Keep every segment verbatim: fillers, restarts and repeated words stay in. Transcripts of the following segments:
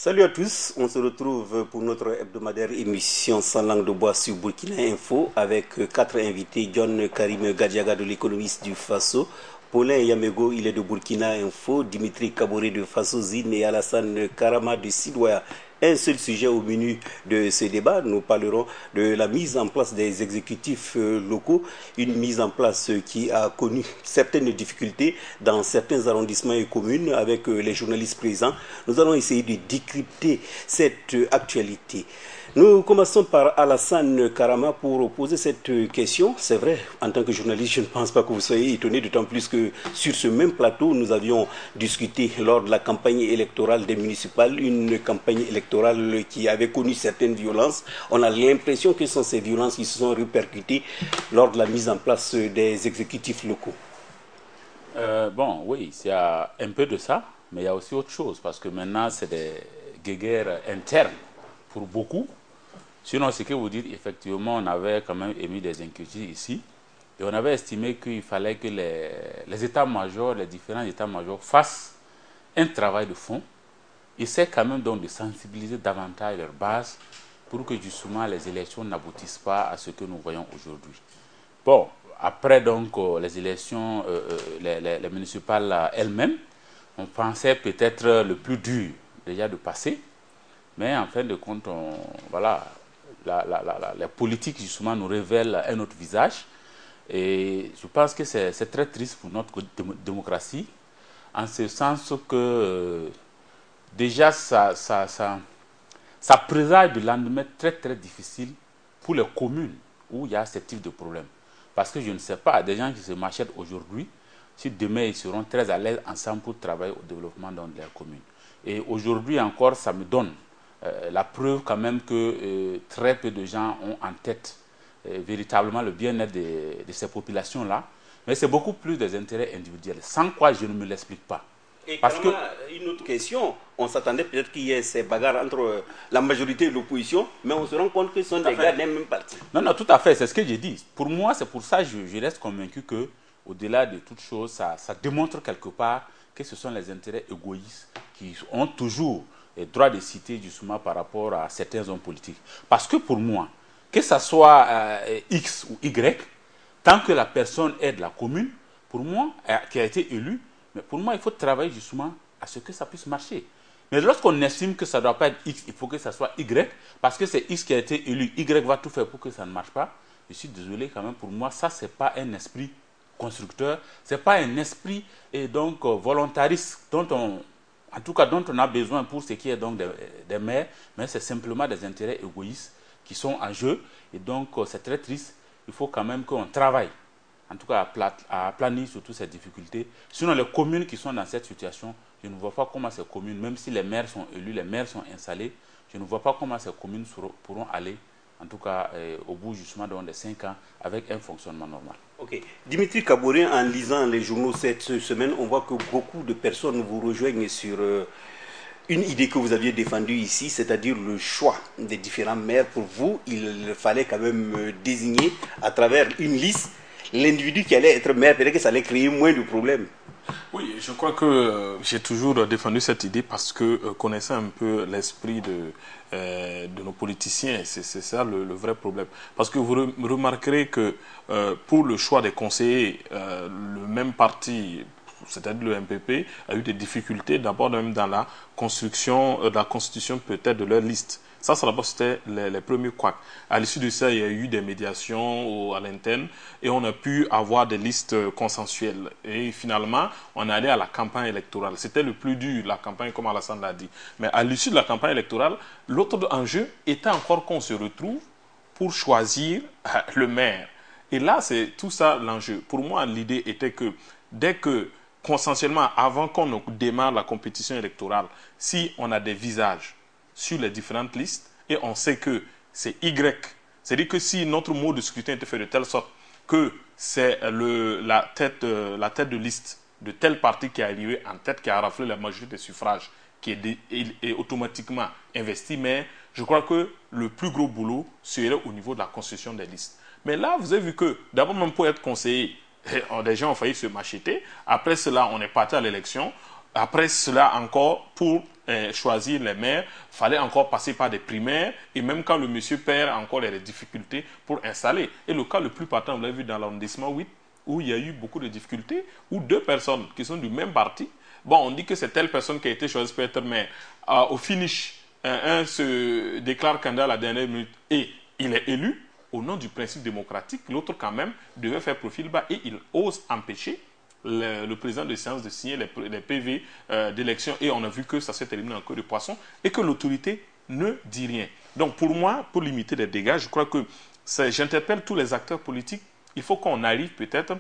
Salut à tous, on se retrouve pour notre hebdomadaire émission sans langue de bois sur Burkina Info avec quatre invités. John Karim Gadiaga de l'économiste du Faso, Paulin Yamego, il est de Burkina Info, Dimitri Kaboré de Faso Zine et Alassane Karama de Sidoya. Un seul sujet au menu de ce débat, nous parlerons de la mise en place des exécutifs locaux, une mise en place qui a connu certaines difficultés dans certains arrondissements et communes avec les journalistes présents. Nous allons essayer de décrypter cette actualité. Nous commençons par Alassane Karama pour poser cette question. C'est vrai, en tant que journaliste, je ne pense pas que vous soyez étonné, d'autant plus que sur ce même plateau, nous avions discuté lors de la campagne électorale des municipales, une campagne électorale qui avait connu certaines violences. On a l'impression que ce sont ces violences qui se sont répercutées lors de la mise en place des exécutifs locaux. Euh, bon, oui, il y a un peu de ça, mais il y a aussi autre chose, parce que maintenant, c'est des guerres internes pour beaucoup. Sinon, ce que vous dites, effectivement, on avait quand même émis des inquiétudes ici, et on avait estimé qu'il fallait que les, les états-majors, les différents états-majors fassent un travail de fond, essaient quand même donc de sensibiliser davantage leur base pour que justement les élections n'aboutissent pas à ce que nous voyons aujourd'hui. Bon, après donc les élections, euh, les, les, les municipales elles-mêmes, on pensait peut-être le plus dur déjà de passer, mais en fin de compte, on, voilà, la, la, la, la, les politiques justement nous révèlent un autre visage. Et je pense que c'est très triste pour notre démocratie, en ce sens que euh, déjà ça, ça, ça, ça présage de lendemain très très difficile pour les communes où il y a ce type de problème. Parce que je ne sais pas, des gens qui se machetent aujourd'hui, si demain ils seront très à l'aise ensemble pour travailler au développement dans leur commune. Et aujourd'hui encore, ça me donne euh, la preuve quand même que euh, très peu de gens ont en tête euh, véritablement le bien-être de, de ces populations-là. Mais c'est beaucoup plus des intérêts individuels, sans quoi je ne me l'explique pas. Et parce que une autre question, on s'attendait peut-être qu'il y ait ces bagarres entre la majorité et l'opposition, mais on se rend compte que ce sont des gars d'un même parti. Non, non, tout à fait, c'est ce que j'ai dit. Pour moi, c'est pour ça que je, je reste convaincu que, au-delà de toute chose, ça, ça démontre quelque part que ce sont les intérêts égoïstes qui ont toujours le droit de citer justement par rapport à certains hommes politiques. Parce que pour moi, que ce soit euh, X ou Y, tant que la personne est de la commune, pour moi, euh, qui a été élue, mais pour moi, il faut travailler justement à ce que ça puisse marcher. Mais lorsqu'on estime que ça ne doit pas être X, il faut que ça soit Y, parce que c'est X qui a été élu, Y va tout faire pour que ça ne marche pas. Je suis désolé quand même, pour moi, ça, ce n'est pas un esprit constructeur, ce n'est pas un esprit et donc euh, volontariste dont on, en tout cas dont on a besoin pour ce qui est donc des, des maires, mais c'est simplement des intérêts égoïstes qui sont en jeu. Et donc, euh, c'est très triste. Il faut quand même qu'on travaille, en tout cas à planir sur toutes ces difficultés. Sinon, les communes qui sont dans cette situation, je ne vois pas comment ces communes, même si les maires sont élus, les maires sont installés, je ne vois pas comment ces communes pourront aller, en tout cas euh, au bout justement des cinq ans, avec un fonctionnement normal. Ok. Dimitri Kaboré, en lisant les journaux cette semaine, on voit que beaucoup de personnes vous rejoignent sur euh, une idée que vous aviez défendue ici, c'est-à-dire le choix des différents maires. Pour vous, il fallait quand même désigner à travers une liste l'individu qui allait être maire, peut-être que ça allait créer moins de problèmes. Oui, je crois que euh, j'ai toujours défendu cette idée parce que euh, connaissant un peu l'esprit de, euh, de nos politiciens, c'est ça le, le vrai problème. Parce que vous re remarquerez que euh, pour le choix des conseillers, euh, le même parti, c'est-à-dire le M P P, a eu des difficultés d'abord même dans la construction, euh, de la constitution peut-être de leur liste. Ça, ça d'abord, c'était les, les premiers couacs. À l'issue de ça, il y a eu des médiations au, à l'interne et on a pu avoir des listes consensuelles. Et finalement, on est allé à la campagne électorale. C'était le plus dur, la campagne, comme Alassane l'a dit. Mais à l'issue de la campagne électorale, l'autre enjeu était encore qu'on se retrouve pour choisir le maire. Et là, c'est tout ça l'enjeu. Pour moi, l'idée était que dès que, consensuellement, avant qu'on démarre la compétition électorale, si on a des visages sur les différentes listes et on sait que c'est Y. C'est-à-dire que si notre mode de scrutin était fait de telle sorte que c'est la tête, euh, la tête de liste de tel parti qui est arrivé en tête, qui a raflé la majorité des suffrages, qui est, dé, est, est automatiquement investi, mais je crois que le plus gros boulot serait au niveau de la construction des listes. Mais là, vous avez vu que d'abord même pour être conseiller, des gens ont failli se macheter. Après cela, on est parti à l'élection. après cela encore, pour euh, choisir les maires, il fallait encore passer par des primaires, et même quand le monsieur perd, encore les difficultés pour installer. Et le cas le plus patent, vous l'avez vu dans l'arrondissement huit, où il y a eu beaucoup de difficultés, où deux personnes qui sont du même parti, bon, on dit que c'est telle personne qui a été choisie pour être maire, euh, au finish, un, un se déclare candidat à la dernière minute, et il est élu, au nom du principe démocratique, l'autre quand même devait faire profil bas, et il ose empêcher Le, le président de séance de signer les, les P V euh, d'élection, et on a vu que ça s'est terminé en queue de poisson et que l'autorité ne dit rien. Donc pour moi, pour limiter les dégâts, je crois que j'interpelle tous les acteurs politiques, il faut qu'on arrive peut-être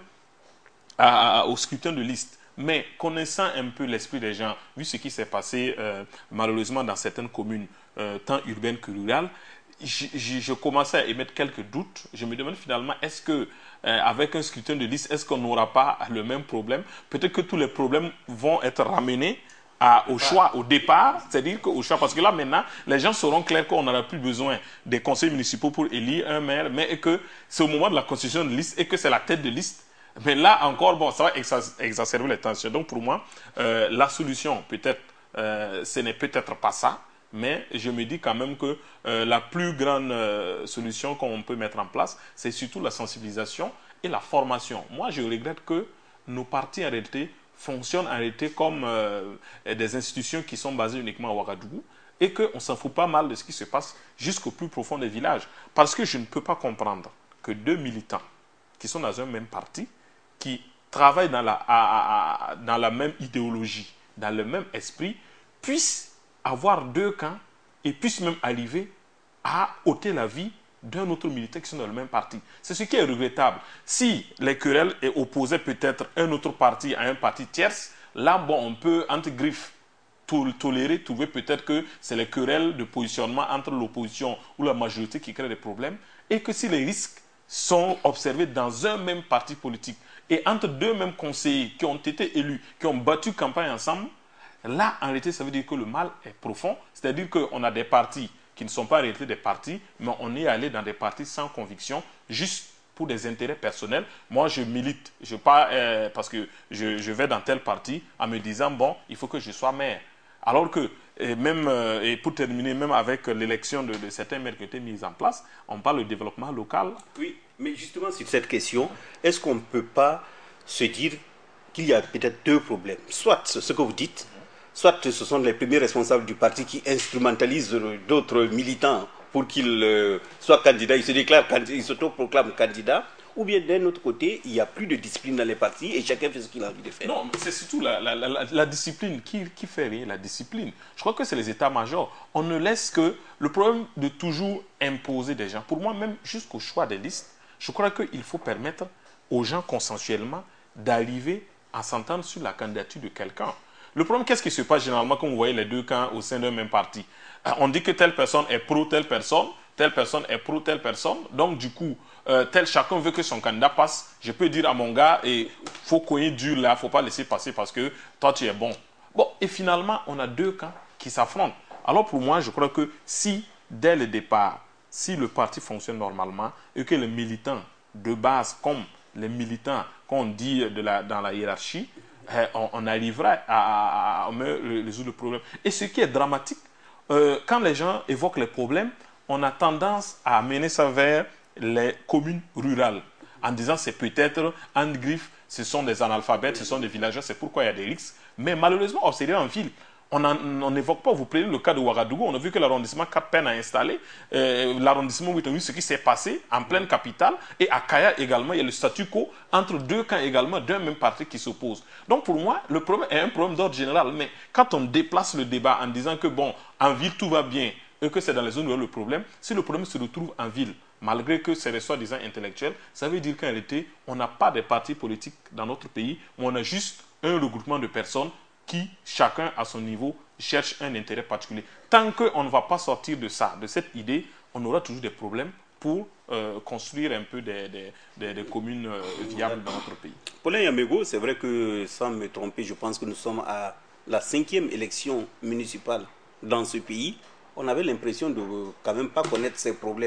au scrutin de liste. Mais connaissant un peu l'esprit des gens, vu ce qui s'est passé euh, malheureusement dans certaines communes, euh, tant urbaines que rurales, je, je, je commençais à émettre quelques doutes. Je me demande finalement, est-ce que Euh, avec un scrutin de liste, est-ce qu'on n'aura pas le même problème? Peut-être que tous les problèmes vont être ramenés à, au choix, au départ, c'est-à-dire qu'au choix, parce que là maintenant, les gens seront clairs qu'on n'aura plus besoin des conseils municipaux pour élire un maire, mais que c'est au moment de la constitution de liste et que c'est la tête de liste. Mais là encore, bon, ça va exacerber les tensions. Donc pour moi, euh, la solution, peut-être, euh, ce n'est peut-être pas ça. Mais je me dis quand même que euh, la plus grande euh, solution qu'on peut mettre en place, c'est surtout la sensibilisation et la formation. Moi, je regrette que nos partis, en réalité, fonctionnent en réalité comme euh, des institutions qui sont basées uniquement à Ouagadougou et qu'on s'en fout pas mal de ce qui se passe jusqu'au plus profond des villages. Parce que je ne peux pas comprendre que deux militants qui sont dans un même parti, qui travaillent dans la, à, à, dans la même idéologie, dans le même esprit, puissent avoir deux camps et puissent même arriver à ôter la vie d'un autre militant qui sont dans le même parti. C'est ce qui est regrettable. Si les querelles opposaient peut-être un autre parti à un parti tierce, là, bon, on peut, entre griffes, tolérer, trouver peut-être que c'est les querelles de positionnement entre l'opposition ou la majorité qui créent des problèmes, et que si les risques sont observés dans un même parti politique et entre deux mêmes conseillers qui ont été élus, qui ont battu campagne ensemble, là, en réalité, ça veut dire que le mal est profond. C'est-à-dire qu'on a des partis qui ne sont pas en réalité des partis, mais on est allé dans des partis sans conviction, juste pour des intérêts personnels. Moi, je milite, je pas, euh, parce que je, je vais dans tel parti en me disant, bon, il faut que je sois maire. Alors que, et même, euh, et pour terminer, même avec l'élection de, de certains maires qui ont été mis en place, on parle de développement local. Oui, mais justement sur cette question, est-ce qu'on ne peut pas se dire qu'il y a peut-être deux problèmes? Soit ce que vous dites, soit ce sont les premiers responsables du parti qui instrumentalisent d'autres militants pour qu'ils euh, soient candidats, ils se déclarent, ils s'autoproclament candidats, ou bien d'un autre côté, il n'y a plus de discipline dans les partis et chacun fait ce qu'il a envie de faire. Non, c'est surtout la, la, la, la discipline. Qui, qui fait rien? La discipline. Je crois que c'est les états-majors. On ne laisse que le problème de toujours imposer des gens. Pour moi, même jusqu'au choix des listes, je crois qu'il faut permettre aux gens consensuellement d'arriver à s'entendre sur la candidature de quelqu'un. Le problème, qu'est-ce qui se passe généralement quand vous voyez les deux camps au sein d'un même parti? On dit que telle personne est pro telle personne, telle personne est pro telle personne. Donc, du coup, euh, tel chacun veut que son candidat passe. Je peux dire à mon gars, il faut cogner dur là, il ne faut pas laisser passer parce que toi, tu es bon. Bon, et finalement, on a deux camps qui s'affrontent. Alors, pour moi, je crois que si, dès le départ, si le parti fonctionne normalement et que les militants de base, comme les militants qu'on dit de la, dans la hiérarchie, On, on arrivera à, à, à, à résoudre le problème. Et ce qui est dramatique, euh, quand les gens évoquent les problèmes, on a tendance à amener ça vers les communes rurales, en disant c'est peut-être en griffe, ce sont des analphabètes, ce sont des villageois, c'est pourquoi il y a des risques. Mais malheureusement, observé en ville, on n'évoque pas, vous prenez le cas de Ouagadougou, on a vu que l'arrondissement quatre peine à installer, euh, l'arrondissement huit, on a vu ce qui s'est passé en pleine capitale, et à Kaya également, il y a le statu quo entre deux camps également d'un même parti qui s'oppose. Donc pour moi, le problème est un problème d'ordre général, mais quand on déplace le débat en disant que bon, en ville tout va bien, et que c'est dans les zones où il y a le problème, si le problème se retrouve en ville, malgré que c'est soi-disant intellectuel, ça veut dire qu'en réalité, on n'a pas de partis politiques dans notre pays, mais on a juste un regroupement de personnes qui, chacun à son niveau, cherche un intérêt particulier. Tant qu'on ne va pas sortir de ça, de cette idée, on aura toujours des problèmes pour euh, construire un peu des, des, des, des communes euh, viables dans notre pays. Paulin Yamego, c'est vrai que, sans me tromper, je pense que nous sommes à la cinquième élection municipale dans ce pays. On avait l'impression de quand même pas connaître ces problèmes.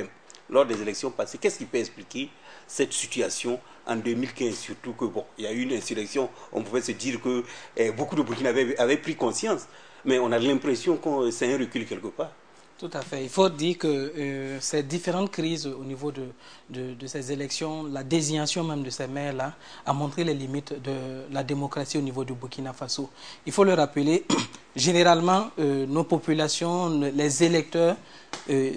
lors des élections passées. Qu'est-ce qui peut expliquer cette situation en deux mille quinze? Surtout que, bon, il y a eu une insurrection, on pouvait se dire que eh, beaucoup de Burkinabés avaient, avaient pris conscience, mais on a l'impression que c'est un recul quelque part. Tout à fait. Il faut dire que euh, ces différentes crises au niveau de, de, de ces élections, la désignation même de ces maires-là, a montré les limites de la démocratie au niveau du Burkina Faso. Il faut le rappeler, généralement, euh, nos populations, les électeurs, euh,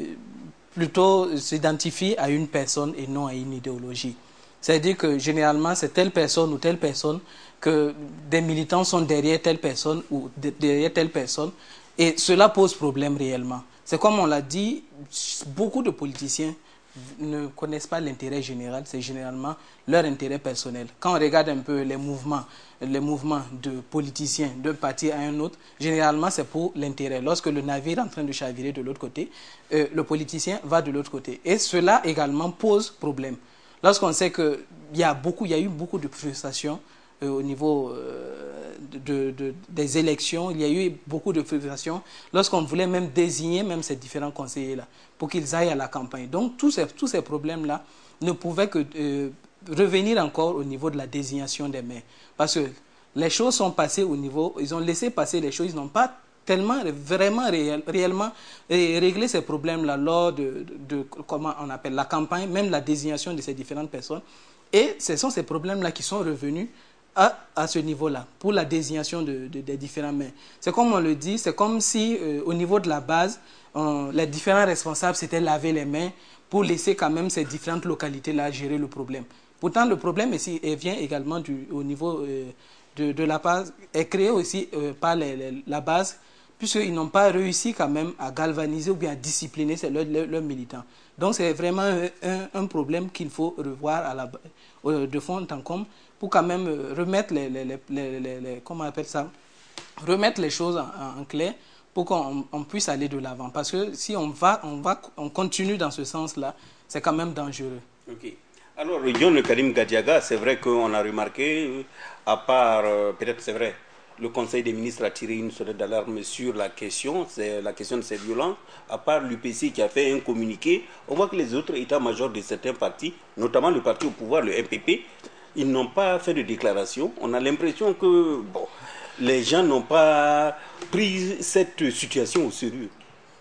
plutôt s'identifient à une personne et non à une idéologie. C'est-à-dire que généralement, c'est telle personne ou telle personne, que des militants sont derrière telle personne ou de, derrière telle personne, et cela pose problème réellement. C'est comme on l'a dit, beaucoup de politiciens ne connaissent pas l'intérêt général, c'est généralement leur intérêt personnel. Quand on regarde un peu les mouvements, les mouvements de politiciens d'un parti à un autre, généralement c'est pour l'intérêt. Lorsque le navire est en train de chavirer de l'autre côté, euh, le politicien va de l'autre côté. Et cela également pose problème. Lorsqu'on sait qu'il y a beaucoup, il y a eu beaucoup de frustration euh, au niveau euh, de, de, des élections, il y a eu beaucoup de frustration lorsqu'on voulait même désigner même ces différents conseillers-là pour qu'ils aillent à la campagne. Donc tous ces, tous ces problèmes-là ne pouvaient que euh, revenir encore au niveau de la désignation des maires. Parce que les choses sont passées au niveau, ils ont laissé passer les choses, ils n'ont pas tellement, vraiment, réel, réellement réglé ces problèmes-là lors de, de, de, comment on appelle, la campagne, même la désignation de ces différentes personnes. Et ce sont ces problèmes-là qui sont revenus à, à ce niveau-là, pour la désignation de, de, des différents maires. C'est comme on le dit, c'est comme si euh, au niveau de la base, on, les différents responsables s'étaient lavé les mains pour laisser quand même ces différentes localités-là gérer le problème. Pourtant, le problème ici vient également du, au niveau euh, de, de la base, est créé aussi euh, par les, les, la base, puisqu'ils n'ont pas réussi quand même à galvaniser ou bien à discipliner leurs leur, leur militants. Donc c'est vraiment un, un, un problème qu'il faut revoir à la, euh, de fond en comble pour quand même remettre les, les, les, les, les, les comment on appelle ça, remettre les choses en, en clair pour qu'on on puisse aller de l'avant. Parce que si on va, on va, on continue dans ce sens-là, c'est quand même dangereux. Ok. Alors, John Karim Gadiaga, c'est vrai qu'on a remarqué, à part, euh, peut-être c'est vrai, le Conseil des ministres a tiré une sonnette d'alarme sur la question, c'est la question de ces violences. À part l'U P C qui a fait un communiqué, on voit que les autres états-majors de certains partis, notamment le parti au pouvoir, le M P P, ils n'ont pas fait de déclaration. On a l'impression que bon, les gens n'ont pas pris cette situation au sérieux.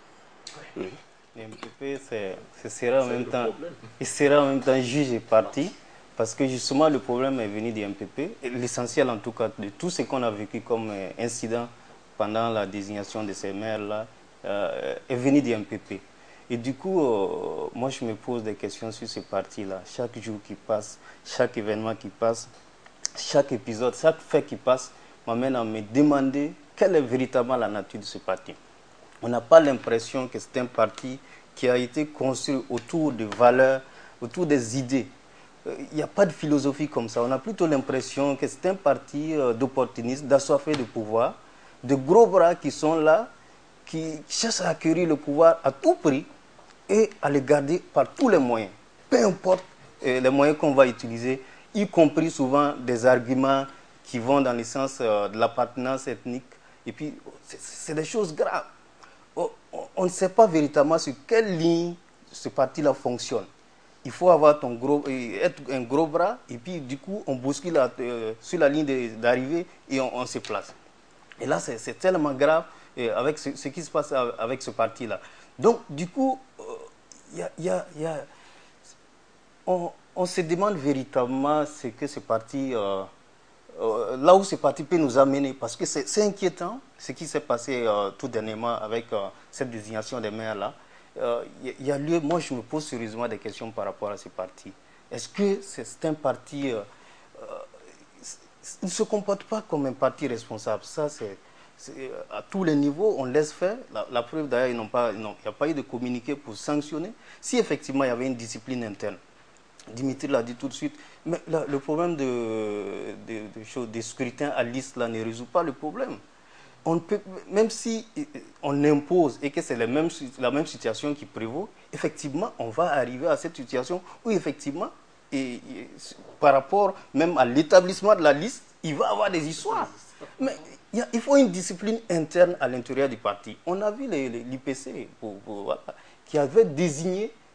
Oui. Le M P P, ce sera en même temps, il sera en même temps juge et parti. Parce que justement, le problème est venu du M P P. L'essentiel, en tout cas, de tout ce qu'on a vécu comme incident pendant la désignation de ces maires-là, euh, est venu du M P P. Et du coup, euh, moi, je me pose des questions sur ce parti-là. Chaque jour qui passe, chaque événement qui passe, chaque épisode, chaque fait qui passe, m'amène à me demander quelle est véritablement la nature de ce parti. On n'a pas l'impression que c'est un parti qui a été construit autour de valeurs, autour des idées. Il n'y a pas de philosophie comme ça. On a plutôt l'impression que c'est un parti euh, d'opportunistes, d'assoiffés de pouvoir, de gros bras qui sont là, qui cherchent à acquérir le pouvoir à tout prix et à le garder par tous les moyens. Peu importe euh, les moyens qu'on va utiliser, y compris souvent des arguments qui vont dans le sens euh, de l'appartenance ethnique. Et puis, c'est des choses graves. On, on, on ne sait pas véritablement sur quelle ligne ce parti-là fonctionne. Il faut avoir ton gros, être un gros bras et puis du coup on bouscule la, euh, sur la ligne d'arrivée et on, on se place. Et là c'est tellement grave euh, avec ce, ce qui se passe avec ce parti-là. Donc du coup, euh, y a, y a, y a, on, on se demande véritablement ce que ce parti, euh, euh, là où ce parti peut nous amener, parce que c'est inquiétant ce qui s'est passé euh, tout dernièrement avec euh, cette désignation des maires-là. Il euh, y, y a lieu, moi je me pose sérieusement des questions par rapport à ce parti. Est-ce que c'est un parti, euh, euh, il ne se comporte pas comme un parti responsable? Ça, c'est à tous les niveaux, on laisse faire. La, la preuve d'ailleurs, il n'y a pas eu de communiqué pour sanctionner. Si effectivement il y avait une discipline interne, Dimitri l'a dit tout de suite, mais là, le problème de, de, de, de, de scrutin à liste là, ne résout pas le problème. On peut, même si on impose et que c'est la même, la même situation qui prévaut, effectivement, on va arriver à cette situation où, effectivement, et, et, par rapport même à l'établissement de la liste, il va y avoir des histoires. Mais il, y a, il faut une discipline interne à l'intérieur du parti. On a vu l'I P C pour, pour, voilà, qui avait désigné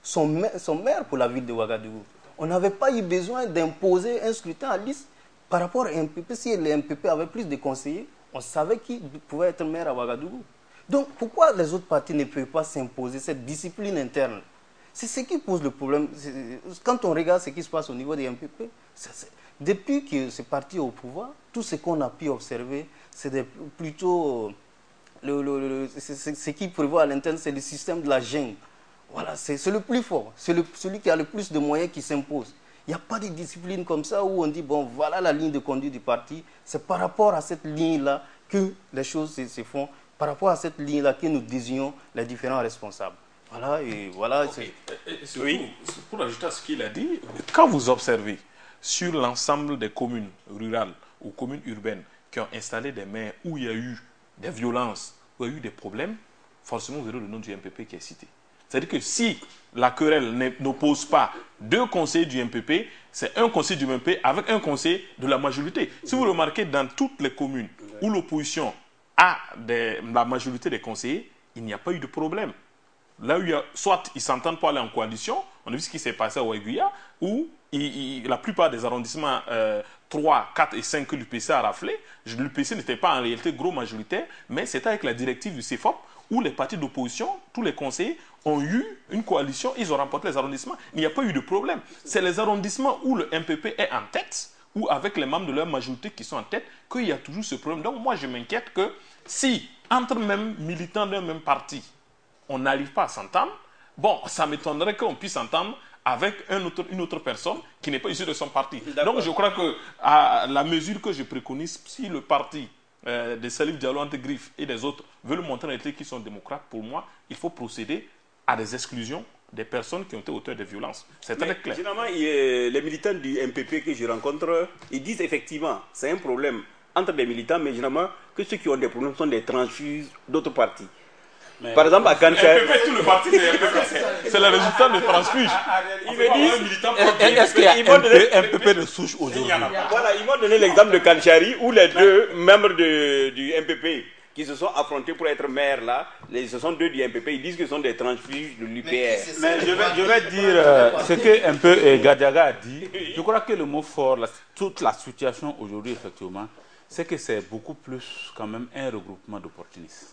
sont, ma sont maires pour la ville de Ouagadougou. On n'avait pas eu besoin d'imposer un scrutin à liste par rapport à un M P P. Si les M P P avaient plus de conseillers, on savait qui pouvait être maire à Ouagadougou. Donc pourquoi les autres partis ne peuvent pas s'imposer cette discipline interne? C'est ce qui pose le problème. Quand on regarde ce qui se passe au niveau des M P P, c est, c est, depuis que ce parti est au pouvoir, tout ce qu'on a pu observer, c'est plutôt... Le, le, le, ce qui prévoit à l'interne, c'est le système de la jungle. Voilà, c'est le plus fort. C'est celui qui a le plus de moyens qui s'impose. Il n'y a pas de discipline comme ça où on dit, bon, voilà la ligne de conduite du parti. C'est par rapport à cette ligne-là que les choses se, se font. Par rapport à cette ligne-là que nous désignons les différents responsables. Voilà, et voilà. Okay. Et surtout, oui. Pour ajouter à ce qu'il a dit, quand vous observez sur l'ensemble des communes rurales ou communes urbaines qui ont installé des maires où il y a eu des violences, où il y a eu des problèmes, forcément vous aurez le nom du M P P qui est cité. C'est-à-dire que si la querelle n'oppose pas deux conseillers du M P P, c'est un conseiller du M P P avec un conseiller de la majorité. Si vous remarquez dans toutes les communes où l'opposition a des, la majorité des conseillers, il n'y a pas eu de problème. Là où il y a, soit ils ne s'entendent pas aller en coalition, on a vu ce qui s'est passé à Ouaguia, où il, il, la plupart des arrondissements euh, trois, quatre et cinq que l'U P C a raflé, l'U P C n'était pas en réalité gros majoritaire, mais c'était avec la directive du C F O P, où les partis d'opposition, tous les conseillers, ont eu une coalition, ils ont remporté les arrondissements, il n'y a pas eu de problème. C'est les arrondissements où le M P P est en tête, ou avec les membres de leur majorité qui sont en tête, qu'il y a toujours ce problème. Donc moi je m'inquiète que si, entre même militants d'un même parti, on n'arrive pas à s'entendre, bon, ça m'étonnerait qu'on puisse s'entendre avec un autre, une autre personne qui n'est pas issue de son parti. Donc je crois que à la mesure que je préconise, si le parti euh, de Salif Diallo entre griffes et des autres veulent montrer en réalité qu'ils sont démocrates, pour moi, il faut procéder à des exclusions des personnes qui ont été auteurs de violences. C'est très clair. Généralement, il, les militants du M P P que je rencontre, ils disent effectivement, c'est un problème entre des militants, mais généralement, que ceux qui ont des problèmes sont des transfuges d'autres partis. Mais par exemple, à Kanchari, M P P, tout le parti, c'est le résultat de transfuge. Ils me disent, est-ce qu'il y a un M P P de souche aujourd'hui? Voilà, ils m'ont donné l'exemple de Kanchari, où les deux membres de, du M P P qui se sont affrontés pour être maire là, les, ce sont deux du M P P, ils disent que ce sont des transfuges de l'U P R. Mais, mais je vais, je vais dire euh, ce que un peu euh, Gadiaga a dit. Je crois que le mot fort, la, toute la situation aujourd'hui, effectivement, c'est que c'est beaucoup plus quand même un regroupement d'opportunistes.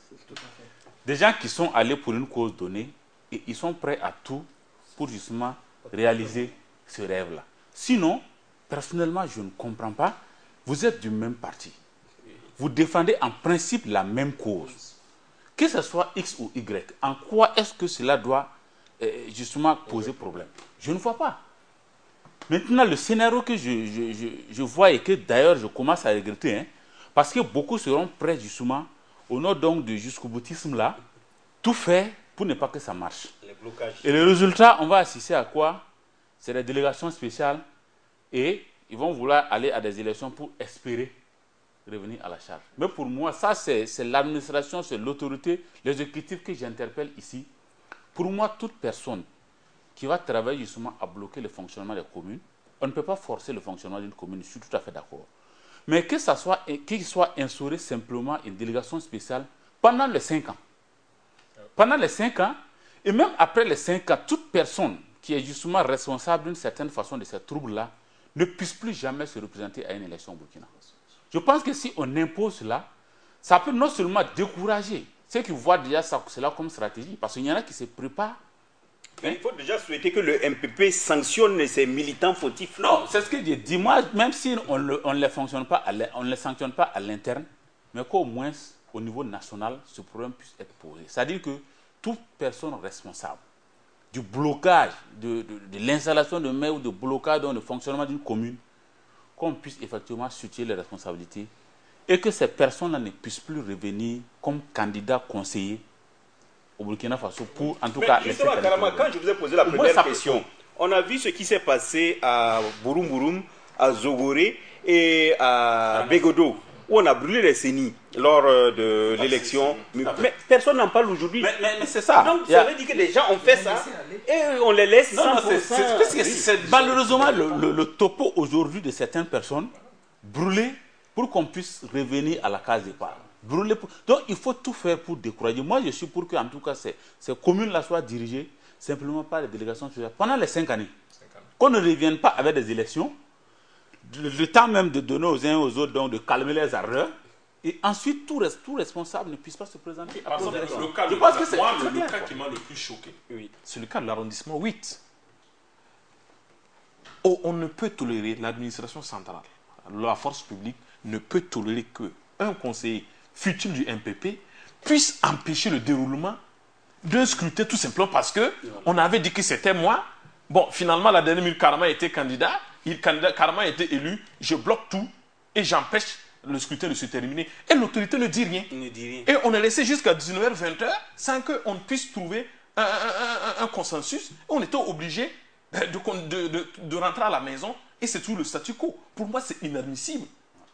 Des gens qui sont allés pour une cause donnée et ils sont prêts à tout pour justement réaliser ce rêve-là. Sinon, personnellement, je ne comprends pas. Vous êtes du même parti. Vous défendez en principe la même cause. Que ce soit X ou Y, en quoi est-ce que cela doit euh, justement poser problème? Je ne vois pas. Maintenant, le scénario que je, je, je, je vois et que d'ailleurs je commence à regretter, hein, parce que beaucoup seront prêts justement, au nom donc du jusqu'au boutisme là, tout faire pour ne pas que ça marche. Les blocages. Et le résultat, on va assister à quoi? C'est des délégations spéciales et ils vont vouloir aller à des élections pour espérer revenir à la charge. Mais pour moi, ça c'est l'administration, c'est l'autorité, l'exécutif que j'interpelle ici. Pour moi, toute personne qui va travailler justement à bloquer le fonctionnement des communes, on ne peut pas forcer le fonctionnement d'une commune, je suis tout à fait d'accord. Mais que ça soit, qu'il soit instauré simplement une délégation spéciale pendant les cinq ans. Pendant les cinq ans, et même après les cinq ans, toute personne qui est justement responsable d'une certaine façon de ces troubles-là ne puisse plus jamais se représenter à une élection au Burkina. Je pense que si on impose cela, ça peut non seulement décourager ceux qui voient déjà ça, cela comme stratégie, parce qu'il y en a qui se préparent. Mais il faut déjà souhaiter que le M P P sanctionne ces militants fautifs. Non, c'est ce que j'ai dit. Moi, même si on ne les fonctionne pas, on ne les sanctionne pas à l'interne, mais qu'au moins au niveau national, ce problème puisse être posé. C'est-à-dire que toute personne responsable du blocage, de, de, de l'installation de maires ou de blocage dans le fonctionnement d'une commune, qu'on puisse effectivement situer les responsabilités et que ces personnes-là ne puissent plus revenir comme candidats conseillers au Burkina Faso pour, en tout Mais cas... justement, carrément, quand je vous ai posé la première moi, question, peut... on a vu ce qui s'est passé à Burum Burum, à Zogoré et à Bégodo, où on a brûlé les CENI lors de l'élection. Mais, mais personne n'en parle aujourd'hui. Mais, mais, mais c'est ça. Donc, ça veut dire que les gens ont fait ça et on les laisse non, cent pour non, cent. C'est malheureusement le, le, le topo aujourd'hui de certaines personnes brûlées pour qu'on puisse revenir à la case départ. Brûler pour... Donc, il faut tout faire pour décourager. Moi, je suis pour que, en tout cas, ces, ces communes-là soient dirigées simplement par les délégations spéciales pendant les cinq années. Qu'on ne revienne pas avec des élections, le, le temps même de donner aux uns et aux autres, donc de calmer les ardeurs, et ensuite tout, tout responsable ne puisse pas se présenter. Par exemple, le cas, Je le, pense que c'est moi, très le, bien, le cas quoi. qui m'a le plus choqué, Oui. c'est le cas de l'arrondissement huit. Oh, on ne peut tolérer, l'administration centrale, la force publique ne peut tolérer qu'un conseiller futur du M P P puisse empêcher le déroulement d'un scrutin tout simplement parce que on avait dit que c'était moi. Bon, finalement, la dernière minute, Karama était candidat, il candidat, Karama était élu, je bloque tout et j'empêche le scrutin de se terminer. Et l'autorité ne dit rien. Ne dit rien. Et on est laissé jusqu'à dix-neuf heures, vingt heures sans qu'on puisse trouver un, un- un- un consensus. On était obligé de, de- de- de rentrer à la maison et c'est tout le statu quo. Pour moi, c'est inadmissible.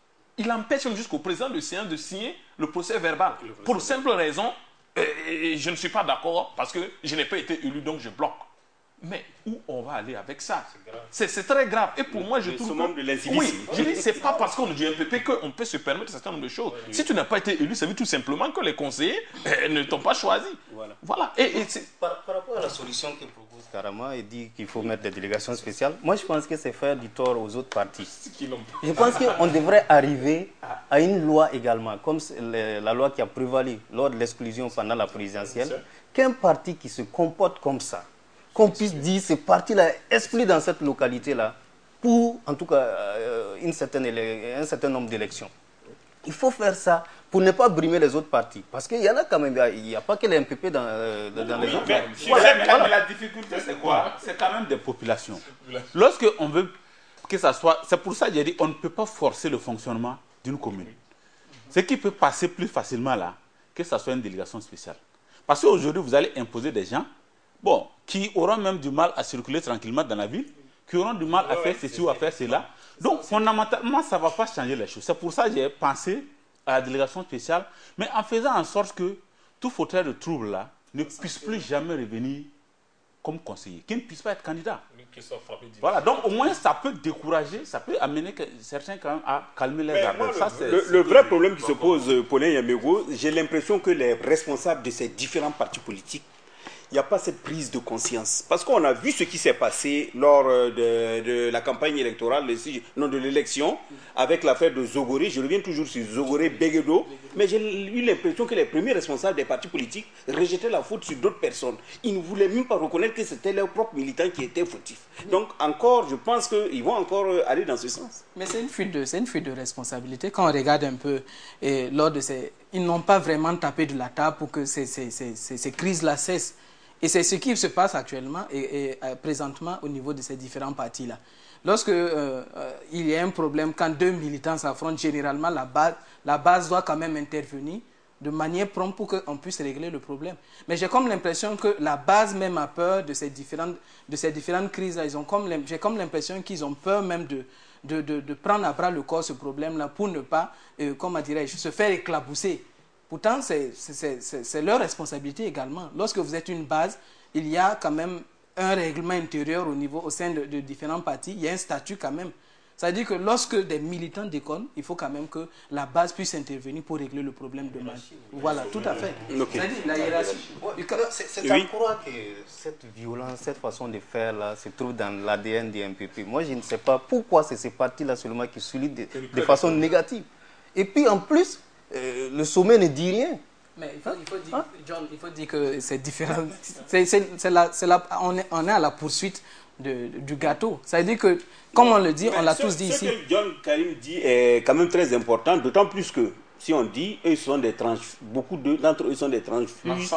Il empêche même jusqu'au président de séance de signer le procès verbal. Pour simple raison, euh, je ne suis pas d'accord parce que je n'ai pas été élu, donc je bloque. Mais où on va aller avec ça? C'est c'est très grave. Et pour moi, je le trouve summum que... de l'incivisme. Oui, je dis, c'est pas parce qu'on est du M P P qu'on peut se permettre un certain nombre de choses. Si tu n'as pas été élu, ça veut tout simplement que les conseillers euh, ne t'ont pas choisi. Voilà. Voilà. Et, et c'est- Par, par rapport à la solution que propose Karama et dit qu'il faut mettre des délégations spéciales, moi je pense que c'est faire du tort aux autres partis. Je pense qu'on devrait arriver à une loi également, comme c'est le- la loi qui a prévalu lors de l'exclusion pendant la présidentielle, qu'un parti qui se comporte comme ça, qu'on puisse dire ce parti-là est exclu dans cette localité-là pour, en tout cas, euh, une certaine élé- un certain nombre d'élections. Il faut faire ça pour ne pas brimer les autres partis. Parce qu'il y en a quand même, il n'y a pas que les M P P dans, euh, dans les autres. Mais, Voilà, mais voilà. la difficulté, c'est quoi? C'est quand même des populations. Lorsque on veut que ça soit... C'est pour ça que j'ai dit on ne peut pas forcer le fonctionnement d'une commune. Ce qui peut passer plus facilement là, que ça soit une délégation spéciale. Parce qu'aujourd'hui, vous allez imposer des gens bon, qui auront même du mal à circuler tranquillement dans la ville, qui auront du mal à faire ceci ou à faire cela. Donc, fondamentalement, ça ne va pas changer les choses. C'est pour ça que j'ai pensé à la délégation spéciale, mais en faisant en sorte que tout fauteuil de trouble là ne puisse plus jamais revenir comme conseiller, qu'il ne puisse pas être candidat. Voilà, donc au moins ça peut décourager, ça peut amener que certains quand même à calmer les ardeurs. Ça, c'est- Le, le vrai problème qui se pose, euh, Paulin Yamego, j'ai l'impression que les responsables de ces différents partis politiques, il n'y a pas cette prise de conscience. Parce qu'on a vu ce qui s'est passé lors euh, de, de la campagne électorale, le- non de l'élection, avec l'affaire de Zogoré. Je reviens toujours sur Zogoré, Beguedo. Mais j'ai eu l'impression que les premiers responsables des partis politiques rejetaient la faute sur d'autres personnes. Ils ne voulaient même pas reconnaître que c'était leurs propres militants qui étaient fautifs. Donc encore, je pense qu'ils vont encore euh, aller dans ce sens. Mais c'est une fuite de, c'est une fuite de responsabilité. Quand on regarde un peu, et lors de ces, ils n'ont pas vraiment tapé de la table pour que ces, ces, ces, ces, ces crises-là cessent. Et c'est ce qui se passe actuellement et, et euh, présentement au niveau de ces différents partis-là. Lorsque euh, euh, il y a un problème, quand deux militants s'affrontent, généralement la base, la base doit quand même intervenir de manière prompte pour qu'on puisse régler le problème. Mais j'ai comme l'impression que la base même a peur de ces différentes, de ces différentes crises-là. Ils ont comme l'im- j'ai comme l'impression qu'ils ont peur même de, de, de, de prendre à bras le corps ce problème-là pour ne pas, euh, comment dirais-je, se faire éclabousser. Pourtant, c'est c'est- c'est- c'est leur responsabilité également. Lorsque vous êtes une base, il y a quand même un règlement intérieur au niveau, au sein de, de différents partis. Il y a un statut quand même. C'est-à-dire que lorsque des militants déconnent, il faut quand même que la base puisse intervenir pour régler le problème de masse. Voilà, tout à fait. Ok. C'est-à-dire la hiérarchie. C'est c'est Oui. à croire que cette violence, cette façon de faire là, se trouve dans l'A D N du M P P. Moi, je ne sais pas pourquoi c'est ces partis-là seulement qui soulignent de, de façon négative. Et puis en plus, euh, le sommet ne dit rien. Mais il faut, il faut dire, John, il faut dire que c'est différent. C'est, c'est, c'est la, c'est la, on, est, on est à la poursuite de, du gâteau. Ça veut dire que, comme on le dit, on l'a ce, tous dit ce ici. que John Karim dit est quand même très important, d'autant plus que si on dit, eux sont des tranches, beaucoup de- d'entre eux sont des tranches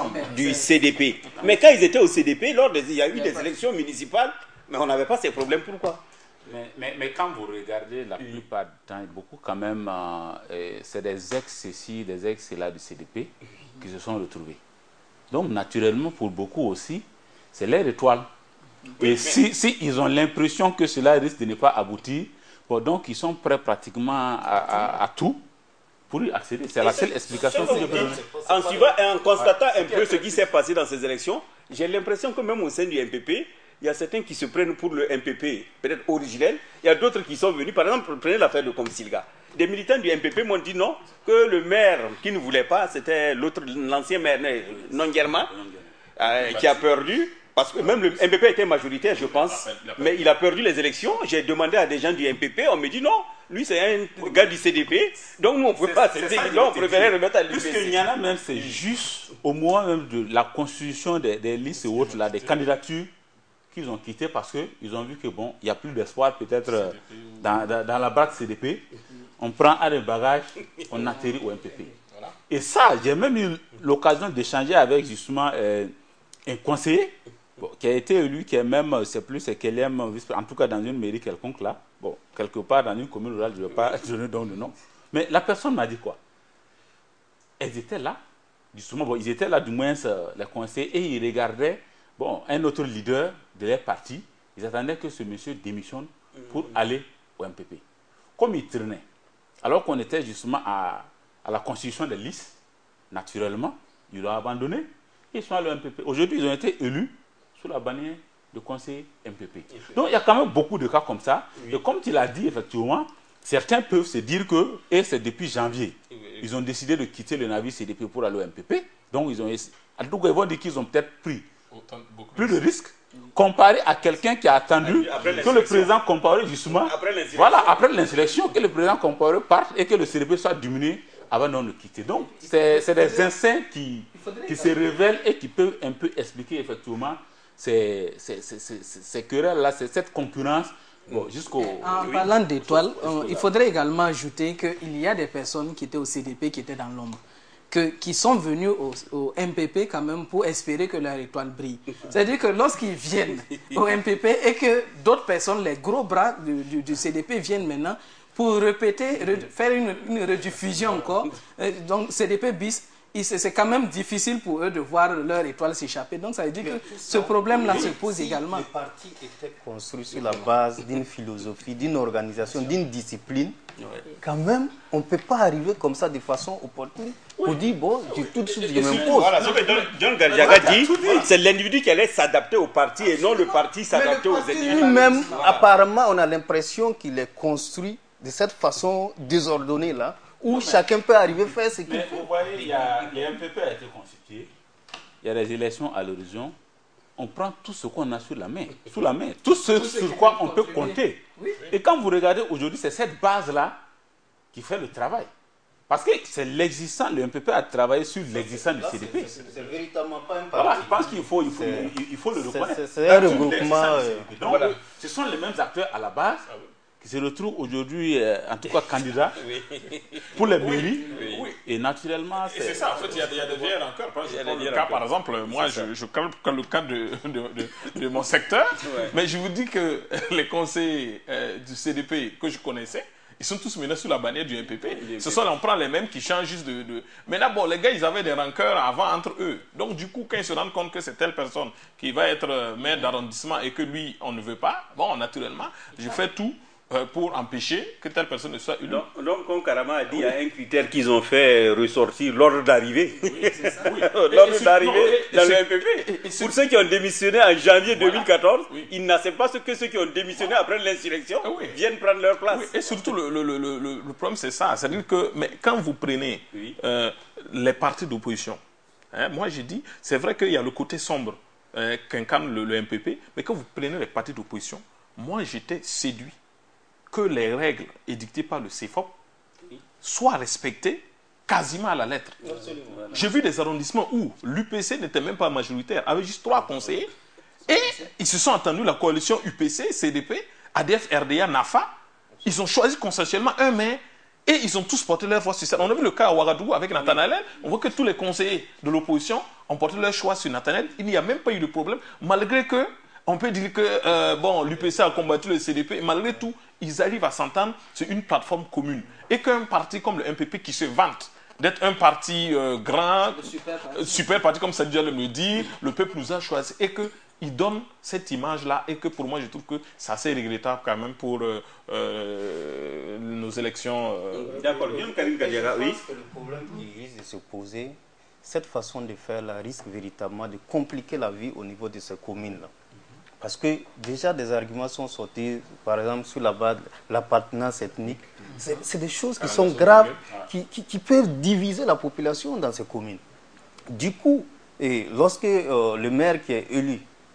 du C D P. Mais quand ils étaient au C D P, lors des, il y a eu des élections municipales, mais on n'avait pas ces problèmes. Pourquoi? Mais, mais, mais quand vous regardez, la plupart du temps, beaucoup quand même, euh, euh, c'est des ex-ceci, des ex-là du C D P qui se sont retrouvés. Donc, naturellement, pour beaucoup aussi, c'est leur étoile. Et si, si ils ont l'impression que cela risque de ne pas aboutir, bon, donc ils sont prêts pratiquement à, à, à tout pour y accéder. C'est la seule explication que je peux donner. En suivant et en constatant un peu ce qui s'est passé dans ces élections, j'ai l'impression que même au sein du M P P, il y a certains qui se prennent pour le M P P, peut-être originel. Il y a d'autres qui sont venus, par exemple, prenez l'affaire de Komsilga. Des militants du M P P m'ont dit non, que le maire qui ne voulait pas, c'était l'autre, l'ancien maire, non Guerma, euh, qui a perdu. Parce que même le M P P était majoritaire, je pense, mais il a perdu les élections. J'ai demandé à des gens du M P P, on me dit non, lui c'est un gars du C D P, donc nous on ne pouvait pas accepter, donc on préférait remettre à l'U P C. Puisqu'il y en a même, c'est juste au moment même de la constitution des, des listes et autres, là, des candidatures qu'ils ont quittées parce qu'ils ont vu que bon, il n'y a plus d'espoir peut-être dans, dans, dans la braque C D P. On prend à des bagages, on atterrit au M P P. Et ça, j'ai même eu l'occasion d'échanger avec justement euh, un conseiller bon, qui a été élu, qui est même, c'est plus, c'est qu'elle aime, en tout cas dans une mairie quelconque là, bon, quelque part dans une commune rurale, je ne vais pas donner de nom. Mais la personne m'a dit quoi? Elles étaient là, justement, bon, ils étaient là du moins, euh, les conseillers, et ils regardaient bon, un autre leader de leur parti. Ils attendaient que ce monsieur démissionne pour aller au M P P. Comme il traînait, alors qu'on était justement à, à la constitution des listes, naturellement, ils l'ont abandonné. Ils sont allés au M P P. Aujourd'hui, ils ont été élus sous la bannière de conseiller M P P. Donc, il y a quand même beaucoup de cas comme ça. Oui. Et comme tu l'as dit, effectivement, certains peuvent se dire que, et c'est depuis janvier, oui, oui. ils ont décidé de quitter le navire C D P pour aller au M P P. Donc, ils ont, en tout cas, ils vont dire qu'ils ont peut-être pris Autant, plus de risques comparé à quelqu'un qui a attendu que le président comparé, justement, après voilà, après l'insurrection, que le président comparé parte et que le C D P soit diminué avant de le quitter. Donc, c'est des instincts qui, qui se révèlent et qui peuvent un peu expliquer effectivement ces, ces, ces, ces, ces querelles-là, cette concurrence. Bon, jusqu'au... En oui. parlant d'étoiles, euh, il faudrait également ajouter qu'il y a des personnes qui étaient au C D P qui étaient dans l'ombre. Que, qui sont venus au, au M P P quand même pour espérer que leur étoile brille. C'est-à-dire que lorsqu'ils viennent au M P P et que d'autres personnes, les gros bras du, du, du C D P viennent maintenant pour répéter, re, faire une, une rediffusion encore, donc C D P bis, c'est quand même difficile pour eux de voir leur étoile s'échapper. Donc ça veut dire que ce problème-là se pose si également. Le parti était construit sur la base d'une philosophie, d'une organisation, d'une discipline. Quand même, on ne peut pas arriver comme ça de façon opportune pour dire, bon, je, tout de suite, je m'impose. Voilà, ce que John Gardiaga dit, c'est l'individu qui allait s'adapter au parti et non le parti s'adapter aux individus. Lui-même, apparemment, on a l'impression qu'il est construit de cette façon désordonnée-là, où non, chacun peut arriver à faire ce qu'il faut. Vous voyez, il y a, le M P P a été constitué, il y a des élections à l'horizon, on prend tout ce qu'on a sur la main, sous la main, tout ce tout sur quoi on peut compter. Oui. Et quand vous regardez aujourd'hui, c'est cette base-là qui fait le travail. Parce que c'est l'existant, le M P P a travaillé sur l'existant du C D P. C'est véritablement pas un parti. Voilà, je pense qu'il faut, il faut, il, il faut le reconnaître. C'est un regroupement. Donc, voilà. Ce sont les mêmes acteurs à la base qui se retrouvent aujourd'hui, euh, en tout cas candidats, oui. pour les mairies. Oui. Oui. Et naturellement, c'est... C'est ça, en fait, il y a, il y a des vieilles encore. Par, le cas, par exemple, moi, je, je calme le cas de, de, de, de mon secteur, ouais. mais je vous dis que les conseillers euh, du C D P que je connaissais, ils sont tous maintenant sous la bannière du M P P. Ce sont, on prend les mêmes qui changent juste de... de... Maintenant, bon, les gars, ils avaient des rancœurs avant entre eux. Donc, du coup, quand ils se rendent compte que c'est telle personne qui va être maire d'arrondissement et que lui, on ne veut pas, bon, naturellement, je fais tout pour empêcher que telle personne ne soit élue. Donc, donc, comme Karama a dit, il y a un critère qu'ils ont fait ressortir, l'ordre d'arrivée. Oui, c'est ça. Oui. L'ordre d'arrivée dans le M P P. Et, et pour ceux qui ont démissionné en janvier voilà. deux mille quatorze, oui. ils n'acceptent pas ce que ceux qui ont démissionné après l'insurrection oui. viennent prendre leur place. Oui. Et surtout, le, le, le, le, le problème, c'est ça. C'est-à-dire que mais quand vous prenez oui. euh, les partis d'opposition, hein, moi j'ai dit, c'est vrai qu'il y a le côté sombre euh, qu'incarne le, le M P P, mais quand vous prenez les partis d'opposition, moi j'étais séduit que les règles édictées par le C F O P soient respectées quasiment à la lettre. J'ai vu des arrondissements où l'U P C n'était même pas majoritaire, avait juste trois conseillers, et ils se sont entendus, la coalition U P C, C D P, A D F, R D A, NAFA, ils ont choisi consensuellement un maire, et ils ont tous porté leur voix sur ça. On a vu le cas à Ouagadougou avec Nathanaël, on voit que tous les conseillers de l'opposition ont porté leur choix sur Nathanaël, il n'y a même pas eu de problème, malgré que on peut dire que euh, bon, l'U P C a combattu le C D P, malgré tout, ils arrivent à s'entendre sur une plateforme commune. Et qu'un parti comme le M P P qui se vante d'être un parti euh, grand, super parti. Euh, super parti, comme Sadio le me dit, le peuple nous a choisi, et qu'il donne cette image-là, et que pour moi, je trouve que c'est assez regrettable quand même pour euh, euh, nos élections. Euh... D'accord, bien Karim Gardiaga, oui. Je pense que le problème qui risque de se poser, cette façon de faire là risque véritablement de compliquer la vie au niveau de ces communes-là. Parce que déjà des arguments sont sortis, par exemple, sur la base de l'appartenance ethnique. C'est des choses qui sont graves, qui, qui, qui peuvent diviser la population dans ces communes. Du coup, et lorsque euh, le maire qui est élu,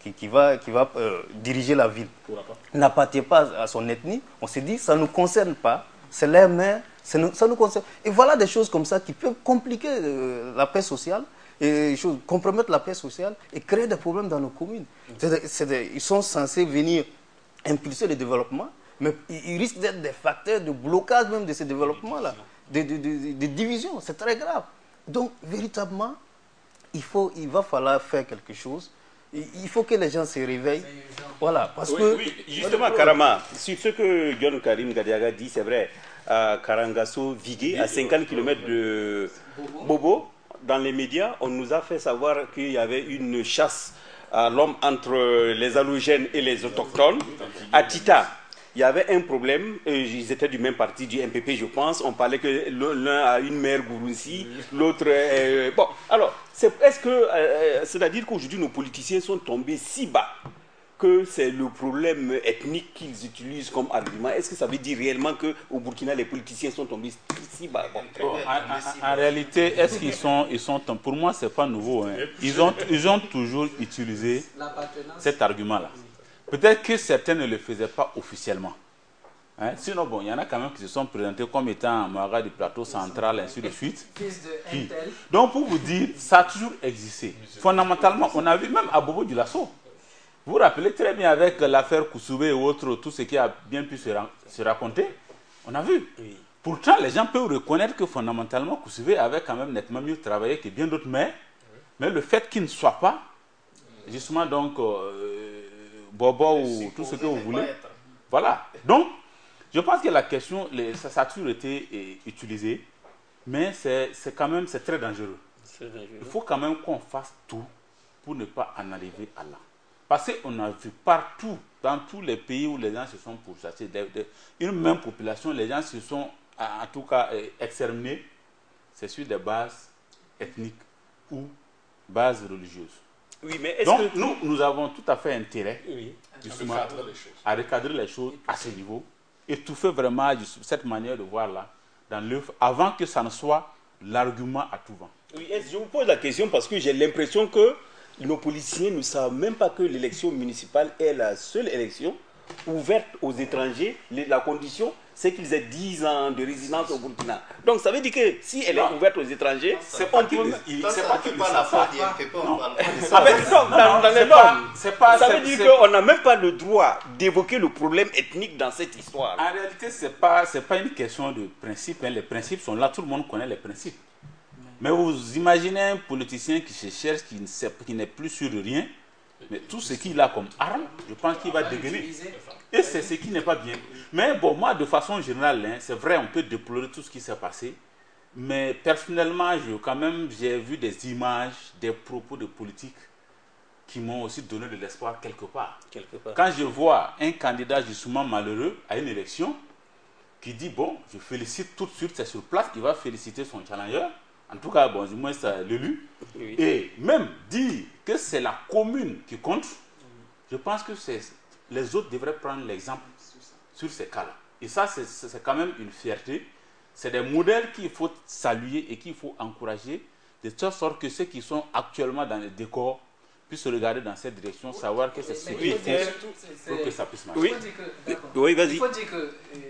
qui, qui va, qui va euh, diriger la ville n'appartient pas à son ethnie, on s'est dit, ça ne nous concerne pas, c'est leur mère, ça nous, ça nous concerne. Et voilà des choses comme ça qui peuvent compliquer euh, la paix sociale, et choses, compromettre la paix sociale et créer des problèmes dans nos communes. C'est des, c'est des, ils sont censés venir impulser le développement, mais ils risquent d'être des facteurs de blocage même de ces développements-là, de, de, de, de division, c'est très grave. Donc, véritablement, il, faut, il va falloir faire quelque chose. Il faut que les gens se réveillent. Voilà, parce oui, que... Oui, justement, Karama, sur ce que John Karim Gadiaga dit, c'est vrai, à Karangasso, Vigué, à cinquante kilomètres de Bobo, dans les médias, on nous a fait savoir qu'il y avait une chasse à l'homme entre les halogènes et les autochtones. À Tita, il y avait un problème, ils étaient du même parti, du M P P, je pense. On parlait que l'un a une mère Gouroussi, l'autre est... Bon, alors, est-ce que... Euh, c'est-à-dire qu'aujourd'hui, nos politiciens sont tombés si bas que c'est le problème ethnique qu'ils utilisent comme argument. Est-ce que ça veut dire réellement qu'au Burkina, les politiciens sont tombés si bas? Bon. Bon, en, en, en réalité, est-ce qu'ils sont, ils sont... Pour moi, ce n'est pas nouveau. Hein. Ils, ont, ils ont toujours utilisé cet argument-là. Peut-être que certains ne le faisaient pas officiellement. Hein? Sinon, bon, il y en a quand même qui se sont présentés comme étant Mohaga du plateau central, ainsi de suite. Fils de Intel. Donc, pour vous dire, ça a toujours existé. Fondamentalement, on a vu même à Bobo du Lasso. Vous vous rappelez très bien avec l'affaire Koussoubé et autres, tout ce qui a bien pu se, ra se raconter. On a vu. Oui. Pourtant, les gens peuvent reconnaître que fondamentalement, Koussoubé avait quand même nettement mieux travaillé que bien d'autres maires. Oui. Mais le fait qu'il ne soit pas, justement, donc... Euh, Bobo ou tout ce que vous voulez. Voilà. Donc, je pense que la question, les, ça, ça a toujours été eh, utilisé, mais c'est quand même très dangereux. dangereux. Il faut quand même qu'on fasse tout pour ne pas en arriver à là. Parce qu'on a vu partout, dans tous les pays où les gens se sont pourchassés, une même population, les gens se sont, en tout cas, eh, exterminés, c'est sur des bases ethniques ou bases religieuses. Oui, mais est-ce Donc, que nous, nous avons tout à fait intérêt oui. justement, à, recadrer à recadrer les choses à ce niveau, étouffer vraiment cette manière de voir là dans l'œuvre avant que ça ne soit l'argument à tout vent. Oui, je vous pose la question parce que j'ai l'impression que nos policiers ne savent même pas que l'élection municipale est la seule élection ouverte aux étrangers. La condition, c'est qu'ils aient dix ans de résidence au Burkina. Donc ça veut dire que si elle est ouverte aux étrangers, c'est pas qu'il ne pas la part du M P P, on parle pas de ça. Ah ben non, dans, dans les normes, ça veut dire qu'on n'a même pas le droit d'évoquer le problème ethnique dans cette histoire. En réalité, ce n'est pas, c'est pas une question de principe. Hein. Les principes sont là, tout le monde connaît les principes. Mais vous imaginez un politicien qui se cherche, qui ne sait, qui n'est plus sûr de rien, mais tout ce qu'il a comme arme, je pense qu'il va dégainer. Et c'est ce qui n'est pas bien. Mais bon, moi, de façon générale, hein, c'est vrai, on peut déplorer tout ce qui s'est passé. Mais personnellement, je, quand même, j'ai vu des images, des propos de politique qui m'ont aussi donné de l'espoir quelque part. quelque part. Quand je vois un candidat justement malheureux à une élection qui dit, bon, je félicite tout de suite, c'est sur place, il va féliciter son challenger. En tout cas, bon, du moins, c'est l'élu. Oui. Et même dire que c'est la commune qui compte, je pense que les autres devraient prendre l'exemple sur ces cas-là. Et ça, c'est quand même une fierté. C'est des modèles qu'il faut saluer et qu'il faut encourager, de telle sorte que ceux qui sont actuellement dans les décors puissent regarder dans cette direction, savoir que c'est ce qu'il faut faire pour que ça puisse marcher. Oui, oui, vas-y. Il faut dire que...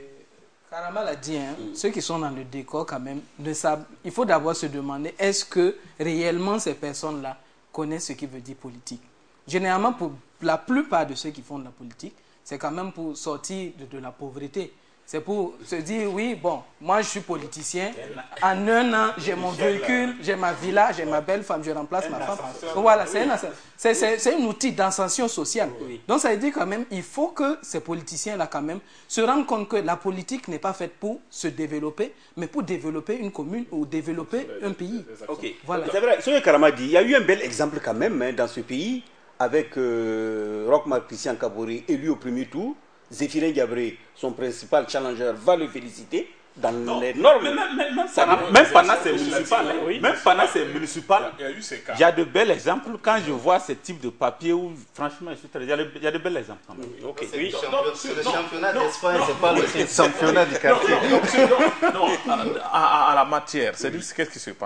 Karama l'a dit, hein, mm. ceux qui sont dans le décor quand même, ne savent, il faut d'abord se demander est-ce que réellement ces personnes-là connaissent ce qui veut dire politique. Généralement, pour la plupart de ceux qui font de la politique, c'est quand même pour sortir de, de la pauvreté. C'est pour se dire, oui, bon, moi je suis politicien, en un an, j'ai mon véhicule, j'ai ma villa, j'ai ma belle femme, je remplace ma femme. Donc, voilà, c'est un, un outil d'ascension sociale. Donc ça veut dire quand même, il faut que ces politiciens-là quand même se rendent compte que la politique n'est pas faite pour se développer, mais pour développer une commune ou développer un pays. Ok, voilà. C'est vrai, ce que Karama dit, il y a eu un bel exemple quand même hein, dans ce pays, avec euh, Roch-Marc Christian Kaboré élu au premier tour. Zéphirin Gabré, son principal challenger, va le féliciter dans non, les normes. Même, même, même, ça, même, même pendant ces municipales, hein, oui. même pendant ces municipales, il y a eu ces cas. Il y a de bels exemples. Quand je vois ce type de papier, où franchement, je suis très, il, y a de, il y a de bels exemples. Quand même. Okay. Oui. C'est le championnat d'Espagne, c'est pas le championnat du quartier. Non, non, non, à, à, à la matière, c'est-à-dire qu'est-ce qui se passe?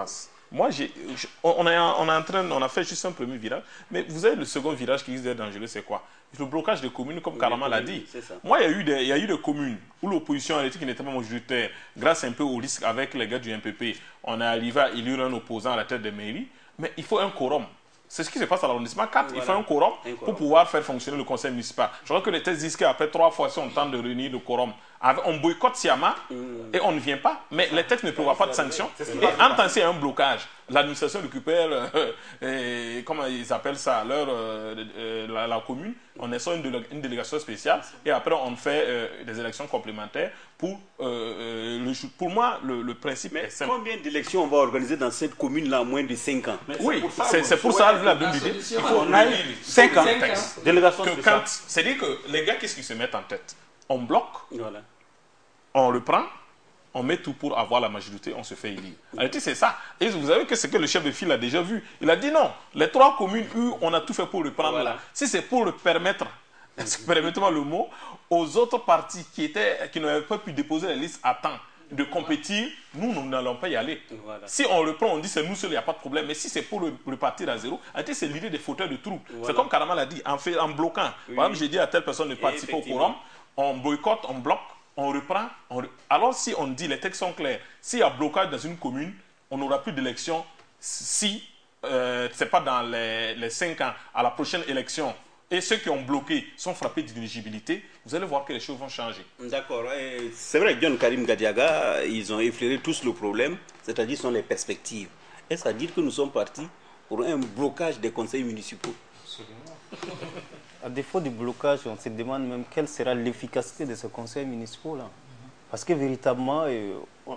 moi, j'ai, on, est en, on est en train, on a fait juste un premier virage, mais vous avez le second virage qui risque d'être dangereux, c'est quoi? Le blocage des communes, comme Karama l'a dit. Moi, il y, a eu des, il y a eu des communes où l'opposition a été qui n'était pas majoritaire, grâce un peu au risque avec les gars du M P P. On est arrivé à élire un opposant à la tête des mairies, mais il faut un quorum. C'est ce qui se passe à l'arrondissement quatre. Voilà. Il faut un quorum, un quorum pour pouvoir faire fonctionner le conseil municipal. Je crois que les tests disent qu'après trois fois, si on tente de réunir le quorum, on boycotte Siama mmh. et on ne vient pas. Mais les textes ne prévoient pas de sanctions. Et en tant qu'il y a un blocage, l'administration récupère, euh, euh, comment ils appellent ça, leur, euh, euh, la, la commune. On est sur une, délé une délégation spéciale et après on fait euh, des élections complémentaires. Pour, euh, le, pour moi, le, le principe mais est simple. Combien d'élections on va organiser dans cette commune-là en moins de cinq ans? Mais oui, c'est pour ça, la bonne idée. Il faut cinq ans. Délégation spéciale. C'est-à-dire que les gars, qu'est-ce qu'ils se mettent en tête? On bloque, voilà. On le prend, on met tout pour avoir la majorité, on se fait élire. En réalité, c'est ça. Et vous savez que c'est que le chef de file a déjà vu. Il a dit non, les trois communes, eux, on a tout fait pour le prendre. Voilà. Si c'est pour le permettre, permettez-moi le mot, aux autres partis qui étaient, qui n'avaient pas pu déposer les listes à temps de compétir, nous, nous n'allons pas y aller. Voilà. Si on le prend, on dit c'est nous seuls, il n'y a pas de problème. Mais si c'est pour le, repartir à zéro, en réalité, c'est l'idée des fauteurs de troubles. Voilà. C'est comme Karama l'a dit, en, fait, en bloquant. Oui. Par exemple, j'ai dit à telle personne de participer au quorum, on boycotte, on bloque, on reprend. On... Alors, si on dit, les textes sont clairs, s'il y a blocage dans une commune, on n'aura plus d'élection si euh, ce n'est pas dans les, les cinq ans, à la prochaine élection. Et ceux qui ont bloqué sont frappés d'inéligibilité, vous allez voir que les choses vont changer. D'accord. C'est vrai, John Karim Gadiaga, ils ont effleuré tous le problème, c'est-à-dire sont les perspectives. Est-ce à dire que nous sommes partis pour un blocage des conseils municipaux? Absolument. À défaut du blocage, on se demande même quelle sera l'efficacité de ce conseil municipal-là. Parce que véritablement, euh,